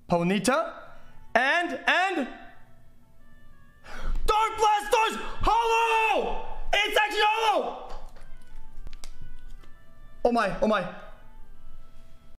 Ponyta, and Dark Blastoise Hollow! It's actually hollow! Oh my, oh my.